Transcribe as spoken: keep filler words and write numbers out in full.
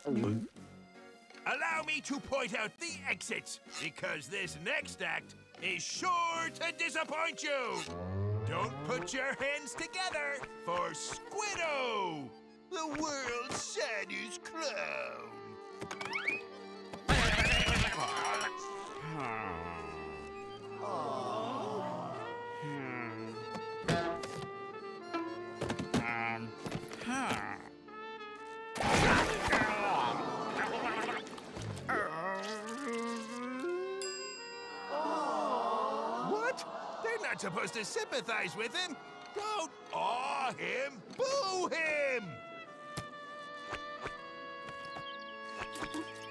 Allow me to point out the exits, because this next act is sure to disappoint you. Don't put your hands together for Squiddo, the world's saddest clown. What? They're not supposed to sympathize with him. Don't awe him, boo him!